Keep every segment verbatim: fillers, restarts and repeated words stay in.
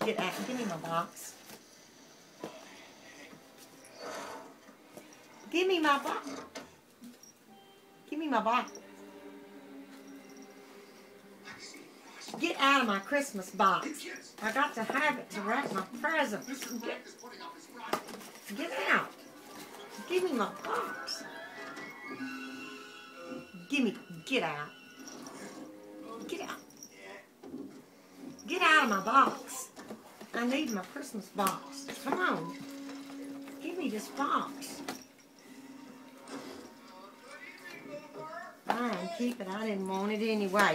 Get out. Give me my box. Give me my box. Give me my box. Get out of my Christmas box. I got to have it to wrap my presents. Get, get out. Give me my box. Give me, get out. Get out. Get out of my box. I need my Christmas box. Come on. Give me this box. Fine, keep it. I didn't want it anyway.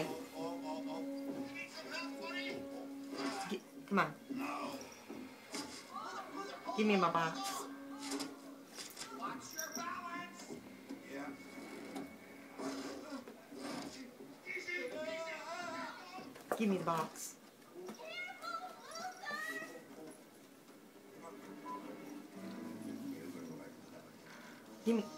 Get, come on. Give me my box. Give me the box. Give me.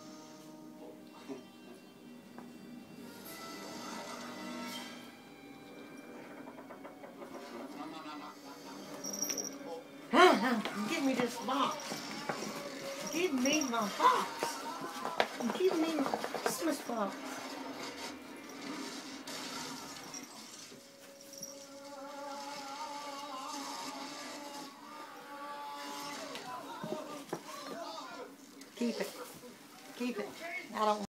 Give me this box. Give me my box. Give me my Christmas box. Keep it. Keep it. I don't